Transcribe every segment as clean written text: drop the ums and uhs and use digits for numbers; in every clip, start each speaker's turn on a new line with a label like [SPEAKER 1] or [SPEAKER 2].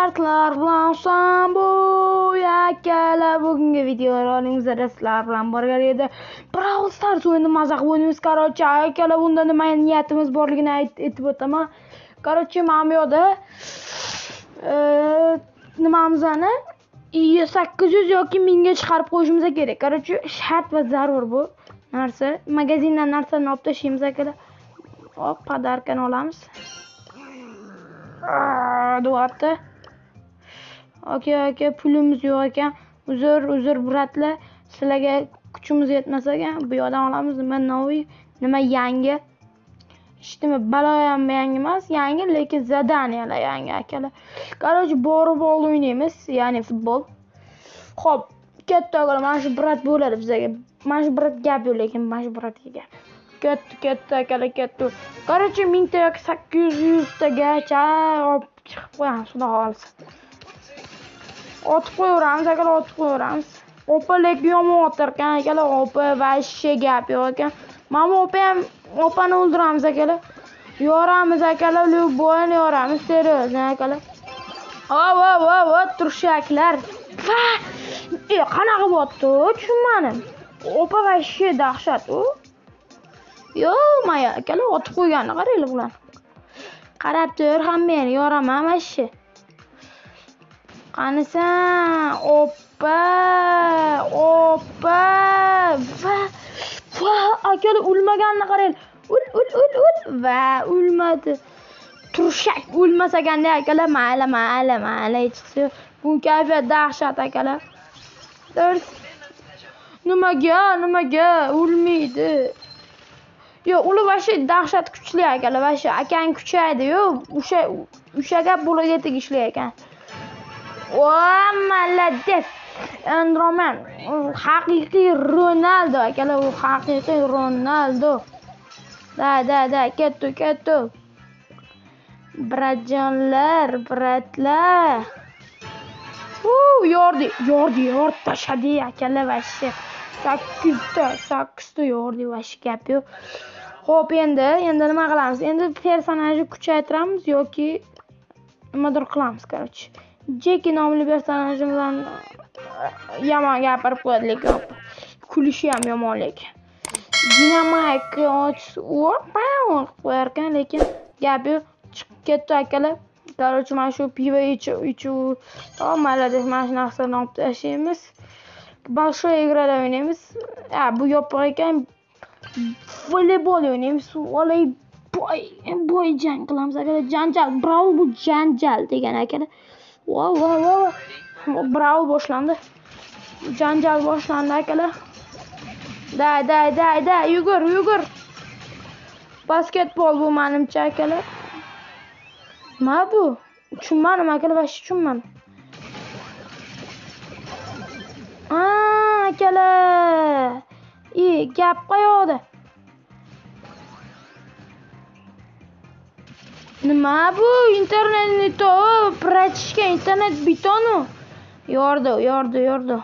[SPEAKER 1] Startlar bilan sambo yakala bugungi videolaringizda sizlar bilan birga edi. Brawl Stars o'yinini maza qilib o'ynaymiz. Короче, yakala bunda nima niyatimiz borligini aytib o'taman. Короче, mana bu yerda nimamizni 800 yoki 1000 ga chiqarib qo'yishimiz kerak. Короче, shart va zarur bu narsa. Magazindan narsani olib tashlaymiz akalar. Hop, podarkani olamiz. Duatda. Okey, pulimiz yo'q ekan. Uzr bratlar. Sizlarga kuchimiz yetmas ekan. Bu yerdan olamiz. Nima yangi? Ishtimi baloyam yangi emas, yangi lekin zadaniyalar yangi akalar. Короче, borib o'ynaymiz, ya'ni futbol. Xo'p, katta o'g'il, mana shu brat bo'ladi bizga. Mana shu brat gap yo'q, lekin mana shu bratga gap. Katta akalar, katta. Короче, 1000 ta yoki 800 tagacha olib chiqib qo'yamiz, xudo xolisa. Otib qo'yaveramiz akalar, otib qo'yaveramiz. Opa lekin yomon o'tirgan akalar, opa vashshe gap yo'q ekan. Mana opa ham opani o'ldiramiz akalar. Yoramiz akalar, любойni yoramiz, seriyozno akalar. Vo, turshaklar. Qanaqa bo'pti? Tushunmadim. Opa vashshe dahshat u. Maya akalar otib qo'yganni qaranglar bular. Qarab tur, hammani yoraman vashshe. Qanisan? Opa. Va akalar o'lmaganini qarang. Va o'lmadi. Turshak o'lmasaganda akalar, mayli chiqsa. Bu kayfiyat dahshat akalar. Nimaga o'lmaydi? Yo, ular vashshe dahshat kuchli akalar, vashshe akang kuchaydi-yu, o'sha gap bo'laga tegishli ekan. Malades. Enderman. Haqiqiy Ronaldo akalar, u haqiqiy Ronaldo. Da, ketto. Bratlar. Yordi tashadi akalar vashshe. 8 ta yordi vashshe gap yo'q. Xo'p, endi nima qilamiz? Endi personajni kuchaytiramiz yoki nimadir qilamiz, короче. Jeki nomli personajimizdan yomon gapirib qo'yadi, lekin kulishi ham yomon lekin. Dinamik qo'yar ekan, lekin gap yo'q. Chiqib ketdi akalar. Короче, mana shu pivo ichuv. Malades, mana shu narsani olib tashlaymiz. Большой игрada o'ynaymiz. Bu yopiq ekan. Voleybol o'ynaymiz. Boy jang qilamiz akalar. Janjal, bravo bu janjal degan akalar. Wow. Bravo boshlandi. Janjal boshlandi akalar. Da, yugur. Basketbol bu menimcha akalar. Nima bu? Tushunmadim akalar, vashshe tushunmadim. Akalar. Gap qo'yadi. Nima bu? Internetni bratishga internet bitonu. Yordi.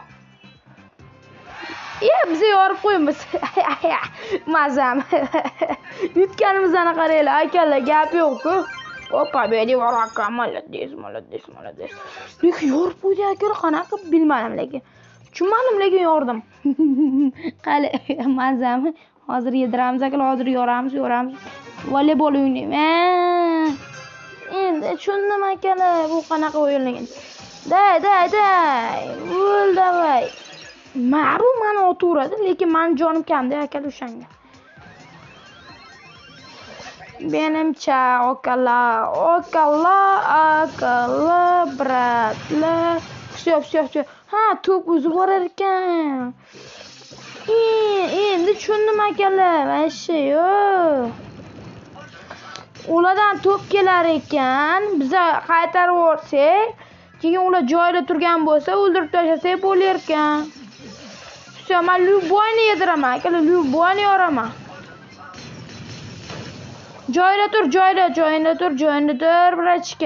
[SPEAKER 1] Biz yorib qo'yamiz. Mazam. Yutganimizni qaranglar akalar, gap yo'q-ku. Opa, bedi varaka, malades. Lekin yorib qo'ydi akalar, qanaqa bilmadim lekin. Tushunmadim lekin yordim. Qali, mazam. Hozir yediramiz akalar, hozir yoramiz. Voleybol o'ynaymiz. Endi tushundim akalar, bu qanaqa o'yinligini. Da. Bo'l davay. Bu meni o'tiradi, lekin men jonim kamda akalar o'shanga. Menimcha akalar, bratlar. Всё. To'p o'zi borar ekan. Endi tushundim akalar, vashshe yo'q. Ulardan to'p kelar ekan, biza qaytarib yuborsak, keyin ular joyida turgan bo'lsa, o'ldirib tashlasak bo'lar ekan. Всё, men любойni yediraman akalar, любойni yoraman. Joyida tur, bratishga.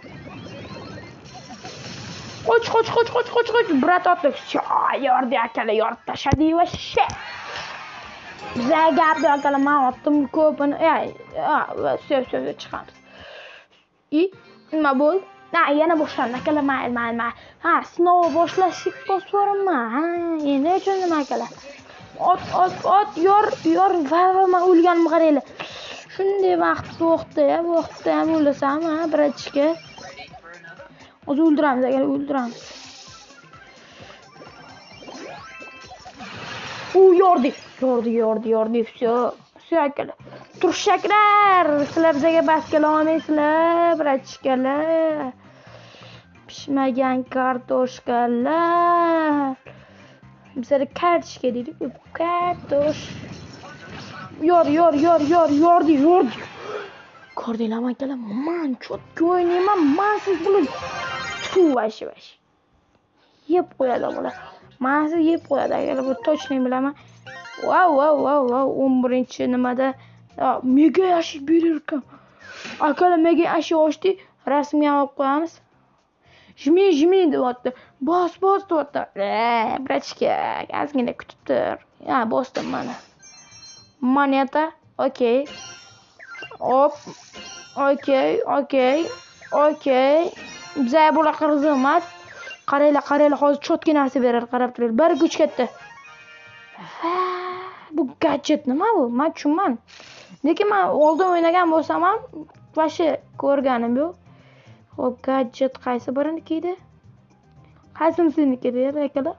[SPEAKER 1] Qoch, brat otdi. Yordi akalar, yorib tashadi vashshe. Bizga gap yo'q akalar, men otdim ko'pini. Всё, chiqamiz. Nima bo'ldi? Ha, yana boshlandi akalar. Mayli. Ha, sinov boshlashik bosvorma. Ha, endi nechun nima akalar? Ot, yor, va men o'lganimni qaranglar. Shunday vaqtda ham o'lasam, ha, bratishka. O'zi o'ldiramiz akalar, o'ldiramiz. Yordi. Все akalar. Turshaklar, sizlar bizga bas kela olmaysizlar, bratishkalar. Pishmagan kartoshkalar. Bizlar kartoshka deydik, kartosh. Yordi. Ko'rdinglarmi akalar? Men cho'tga o'ynayman, men siz buni vash. Yeb qo'yadi bular. Men siz yeb qo'yadi akalar, bu точно bilaman. Wow, 11-chi nimada mega yashik berar ekan. Akalar mega yashik ochdi, rasmga olib qo'yamiz. Jmi deyapti. Bos deyapti. Bratishka, ozgina kutib tur. Ha, bosdim mana. Moneta, okey. Hop. Okey. Bizga bular qiziq emas. Qaranglar, hozir cho'tki narsa berar, qarab turinglar. Bir kuch katta. Bu gadjet nima bu? Men tushunman. Lekin men oldin o'ynagan bo'lsam ham, vashi ko'rganim yo'q. Hop, gadjet qaysi birinikida? Qaysiniki deydi akalar?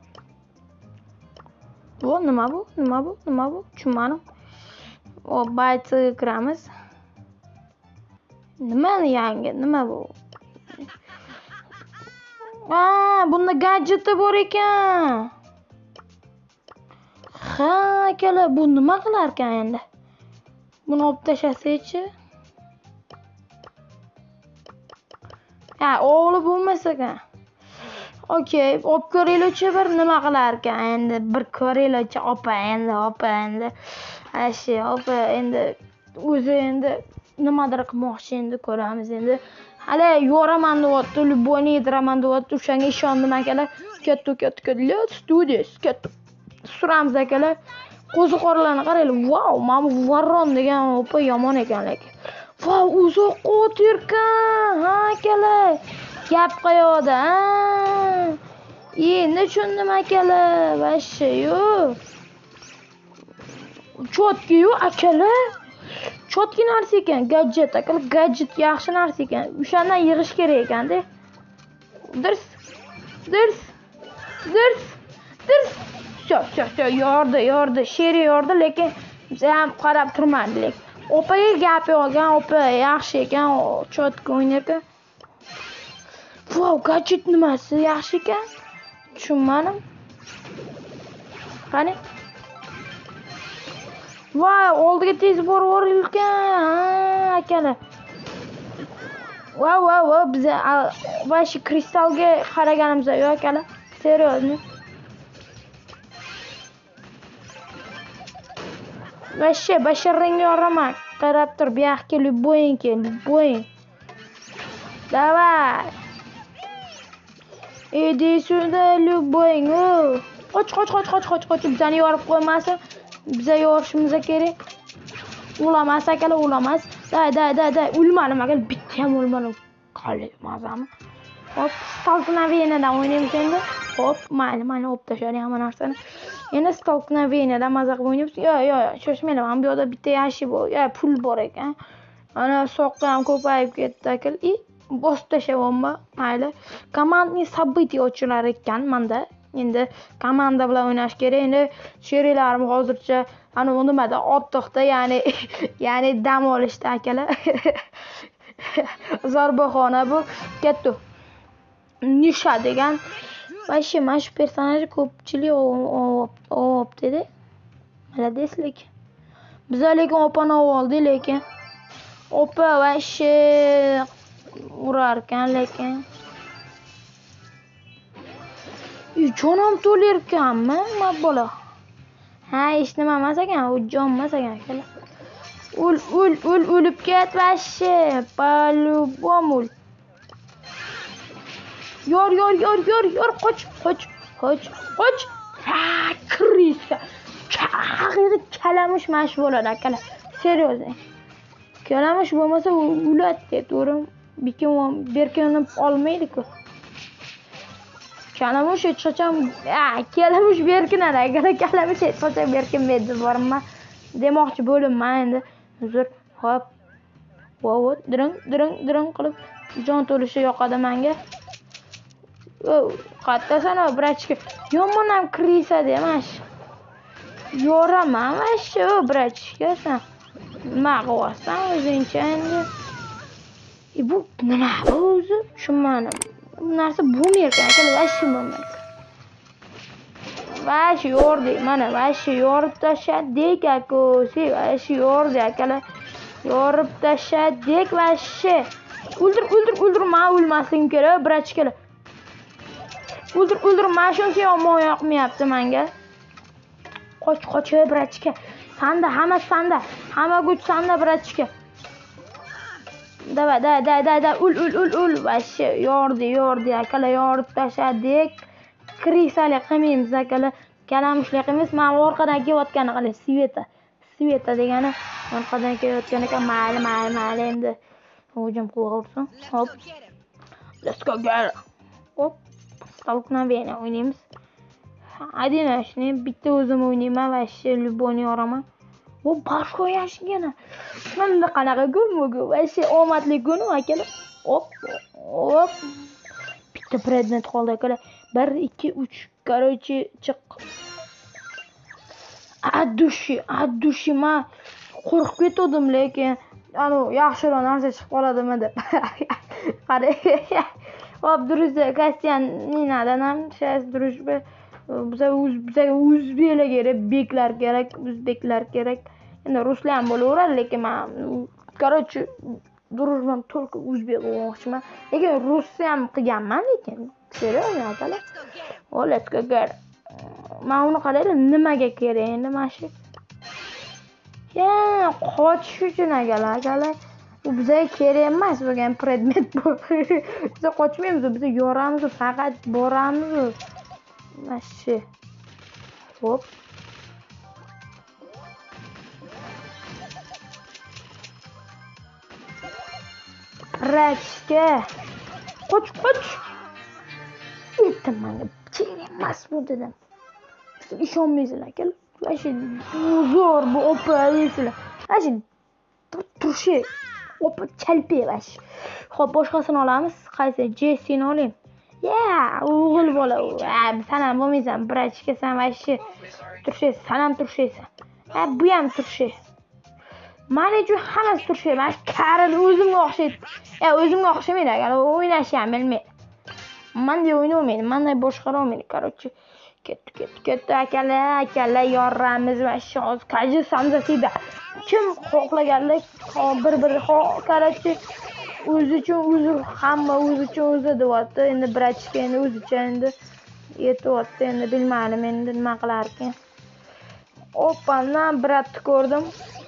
[SPEAKER 1] Bu nima bu? Tushunmadim. Hop, baytga kiramiz. Nima bu? Bunda gadjeti bor ekan. Ha, akalar, bu nima qilar ekan endi? Buni olib tashlasak-chi? Ha, o'g'li bo'lmasa ekan. Okey, olib ko'ringlar-chi, bir nima qilar ekan endi? Bir ko'ringlar-chi, opa endi. Opa endi o'zi endi nimadir qilmoqchi, endi ko'ramiz endi. Hali yo'raman deyapti, любойni yediraman deyapti. O'shanga ishondim akalar. Katta. Studios katta. Suramiz akalar. Qo'ziqorlarni qaranglar. Wow, mana bu varron degan opa yomon ekan lekin. Wow, uzoqqa o'tirkan. Ha, akalar. Gap qo'yadi, ha. Endi tushundim akalar. Vashi yo'q. Cho'tki-yu akalar. Cho'tki narsa ekan, gadjet akalar. Gadjet yaxshi narsa ekan. O'shandan yig'ish kerak ekan-da. Dirs. Все, yordi. Sheri yordi, lekin biz ham qarab turmadik. Opaga gap yo'gan, opa yaxshi ekan, cho'tki o'ynar ekan. Wow, gadjet nimasi yaxshi ekan? Tushunmadim. Qani? Voy, oldiga tez borib ekan, akalar. Wow, biz vashi kristalga qaraganimiz yo'q akalar. Seriozni. Vashi basharangga yoraman. Qarab tur, bu yoqqa любой. Давай. Иди сюда, любой. Qoch. Bizani yorib qo'ymasin. Biza yorishimiz kerak. O'lamas akalar, o'lamas. Day. O'lmadim akalar, bitta ham o'lmadim. Qoldi mazami. Hop, Stalknaviyadan o'ynaymiz endi. Hop, mayli olib tashlaylik hamma narsani. Endi Stalknaviyadan maza qilib o'ynaymiz. Yo'q, shoshmaylar. Men bu yerda bitta yashi bor. Pul bor ekan. Ana soqqa ham ko'payib ketdi akalar. Bosib tashlayapman. Mayli. Komandning событий ochlar ekan menda. Endi komanda bilan o'ynash kerak. Endi sherilarim hozircha ana nimada otdiqda, ya'ni dam olishda akalar. Zorbaxona bu katta. Nisha degan vashi mana shu personajni ko'pchilik o'pdi-da. Молодецlik. Biz lekin opani oldik, lekin opa vashi urar ekan, lekin jonim to'lar ekanmi, bola. Ha, hech nima emas ekan, u jon emas ekan akalar. O'lib ket vashi, по-любому. Yor, qoch. Ha, krisa. Chaqirib kalamush mash bo'ladi akalar. Seriously. Kalamush bo'lmasa o'ladi, to'g'rimi? berkinib olmaydi-ku. Kalamush hech qachon kalamush berkinadi. Agar kalamush hech qachon berkinmaydi borma demoqchi bo'limman endi. Uzr. Hop. Vovo diring qilib jon to'lishi yoqadi menga. Qattasan brachka. Yomon ham kirisa demash. Yo'raman shu brachka sen. Nima qilasan o'zingcha endi? Bu nima o'zi? Tushunmadim. Bu narsa bo'lmaydi ekan, vashi bo'lmaydi. Vashi yordi, mana vashi yorib tashladik akosi, vashi yordi akalar. Yorib tashladik vashi. O'ldirma, o'lmasligim kerak, brachkalar. O'ldirma, shuncha yomon yoqmayapti menga. Qoch, brachka. Sanda, hamma sanda. Hamma kuch sanda brachka. Davay, da. Ul. Vashi yordi akalar, yorib tashladik. Krisali qilmaymiz akalar. Kalamushlik qilmaymiz. Men orqadan kelayotganini qarang, Sveta degani orqadan kelayotgan ekan. Mayli endi. Hujum qilaversin. Hop. Let's go girl. Hop. Stolknoveniya o'ynaymiz. Adina shuni bitta o'zim o'ynayman va любойni yoraman. Bu boshqa yashigana. Mana qanaqa gum-gum. Vashi omadli kun akalar. Hop. Bitta predmet qoldi akalar. 1 2 3. Короче, chiq. Addushi men qo'rqib ketdim, lekin yaxshiroq narsa chiqib qoladimi deb. Qarang. Hop, durust Kostianinadan ham сейчас durust bizga o'zbeklar kerak, o'zbeklar kerak. Endi ruslar ham bo'laveradi, lekin men короче durustman только o'zbek o'qimoqchiman. Lekin ruscha ham qilganman, lekin seriyozmi akalar? Let's go girl. Men uni qarayman, nimaga kerak endi mana shu. Qochish uchun akalar. Bu bizga kerak emas bo'lgan predmet bu. Biz qochmaymiz, biz yoramiz, faqat boramiz. Mana shu. Hop. Brachka. Qoch. Menga kerak emas bu dedim. Siz ishonmaysizlar akalar. Shu zo'r bu opa deysizlar. Shu turshi opa chalpaylash. Xo'p, boshqasini olamiz. Qaysi? Jessini oling. O'g'il bola. Sen ham bo'lmaysan, brachka sen vashi turshi, sen ham turshaysan. Bu ham turshi. Mana uchun hammasi turshi. Men karil o'zimga o'xshaydi. O'zimga o'xshamaydi agar o'ynashni ham bilmaydi. Manda o'ynayolmaydi, manda boshqara olmaydi. Короче, ketdi akalar yoramiz va shu kaji samzasida. Kim xohlaganlar bir короче o'zi uchun hamma o'zi uchun deyapti. Endi brachka endi o'zicha endi yetyapti. Endi bilmadim endi nima qilar ekan. Opana bratni ko'rdim.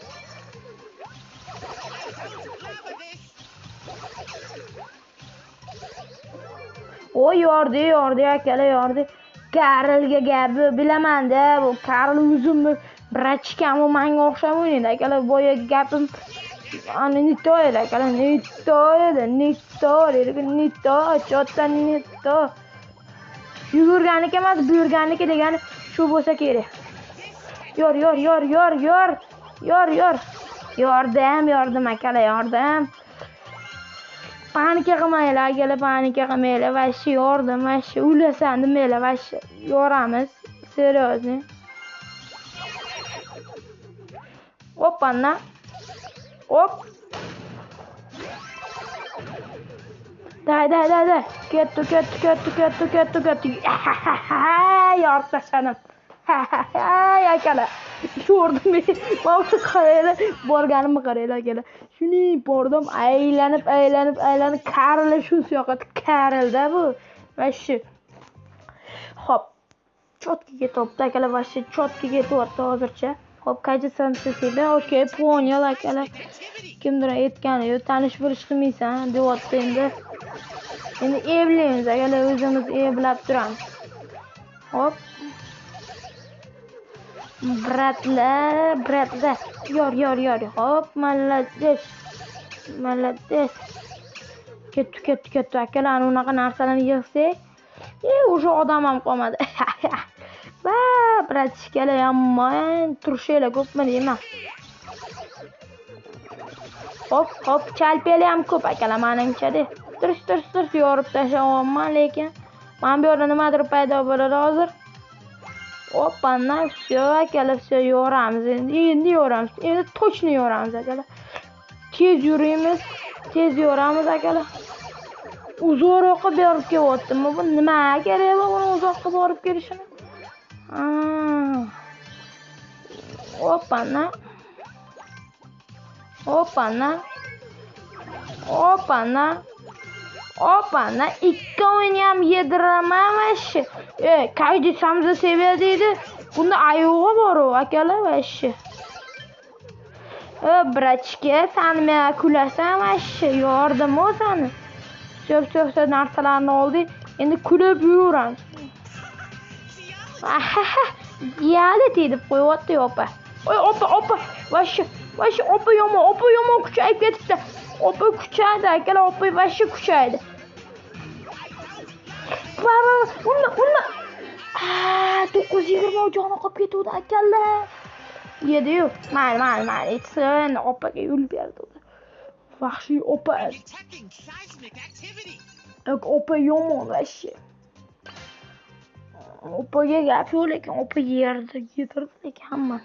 [SPEAKER 1] Yordi akalar, yordi. Karlga gapi bilaman-da, bu Karl o'zimni brachkam u menga o'xshab o'ynaydi akalar. Boya gapim nito edi akalar, nito, chotdan nito. Yugurganiki emas, buyurganiki degani shu bo'lsa kerak. Yor. Yordim akalar, yordim. Panika qilmaylar akalar, panika qilmaylar. Vashi yordim, vashi ulasan demaylar, vashi yoramiz. Seryozni. Hoppanna. Hop. Da. Ketdi. Yorib tashladim. Akalar. Ko'rdim men. Mana qaranglar, borganimni qaranglar akalar. Shuni bordim, aylanib Karl shu yoqqa Karlda bu. Vashi. Hop. Chotga ketyapti akalar, vashi chotga ketyapti hozircha. Hop, kaji samsasida. Okey, po'nyal akalar. Kimdir aytgani, tanish bo'lish qilmaysan, deyapti endi. Endi evlaymiz akalar, o'zimiz evlab turamiz. Hop. Bratlar. Yor. Hop, молодец. ketdi akalar unaqa narsalarni yig'sak o'sha odam ham qolmadi. Va bratishkalar yomon turishinglar ko'pmi deyman. Hop chalpeli ham ko'p akalar menimcha-da. Turish yorib tashlayapman lekin men bu yerda nimadir paydo bo'ladi hozir. Oppana, все akalar, все yoramiz endi yoramiz. Endi точно yoramiz akalar. Tez yuramiz, tez yoramiz akalar. Uzoqroqqa borib kelyaptimi? Bu nima kerak bu uzoqqa borib kelishini? Opana, ikkovini ham yediraman vashi. Qaydi samza seviyadaydi. Bunda ayog'i bor akalar vashi. Bratishka, sen menga kulasan vashi. Yordim o'zani. So'p narsalarni oldi. Endi kulib yuramiz. Yali deb qo'yapti opa. Opa. Vashi opa yomon kuchayib ketibdi. Opa kuchaydi akalar, opa vashi kuchaydi. Unda 920 joni qolib ketdi akalar. Yedi-yu. Mayli, etsin, opaga yo'l berdi. Vahshiy opa. Opa yomon vashi. Opaga gap yo'q lekin opa yedirdi lekin hamma.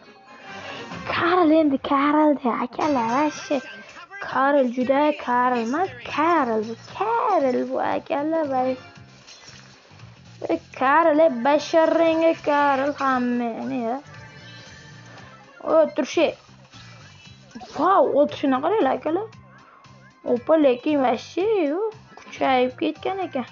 [SPEAKER 1] Karl akalar vashi. Karl juda Karl emas, Karl bu akalar vashi. Karl basharanga Karl hammani ya. Turshi. Wow, o'tishini qaranglar akalar. Opa lekin vashi kuchayib ketgan ekan.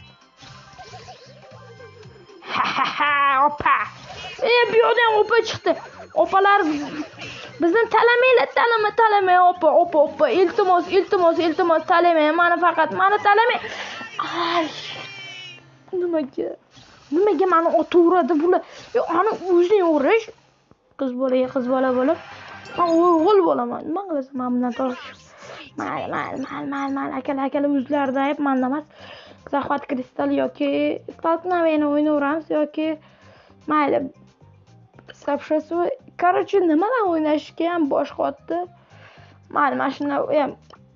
[SPEAKER 1] Opa. Bu yerdan opa chiqdi. Opalar bizni talamay opa. Iltimos talamay. Meni talamay. Ay. Nimaga meni otaveradi bular? Ani o'zing urish. Qiz bola bo'lib. Men o'g'il bo'laman. Nima qilasan men bundan tortish? Mayli akalar o'zlarida hep menda emas. Захват kristal yoki столкновение o'ynaveramiz yoki mayli. Sapshasi, короче, nimalar o'ynashga ham bosh qotdi. Mayli, mana shunda ham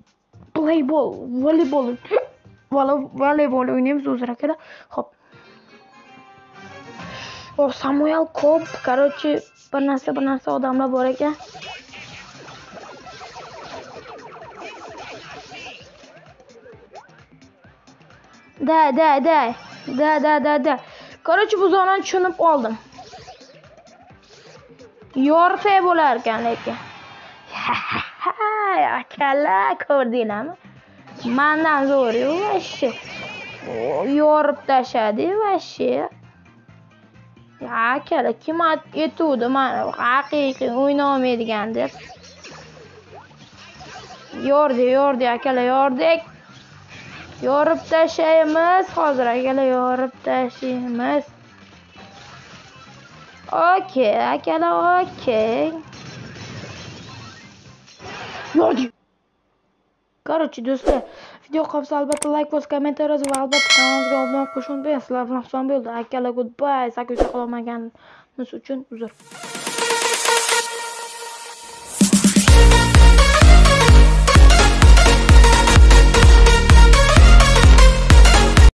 [SPEAKER 1] voleybol o'ynaymiz o'zaro akalar. Xo'p. Samuel ko'p, короче, bir narsa odamlar bor ekan. Da. Короче, bu zonani tushunib oldim. Yorsa bo'lar ekan lekin. Akalar ko'rdinglarmi? Mendan zo'r vashi. Yorib tashadi vashi. Akalar kim aytuvdi mana haqiqiy o'ynolmaydigan deb. Yordi akalar, yordik. Yorib tashlaymiz hozir akalar, yorib tashlaymiz. Okey akalar, okey. Yordi. Короче, do'stlar, video yoqsa albatta like bos, kommentariy yoz va albatta kanalimizga obuna bo'lishni unutmang. Sizlar bilan hisob bo'ldi. Akalar, goodbye. Sakkiz qolmaganimiz uchun uzr.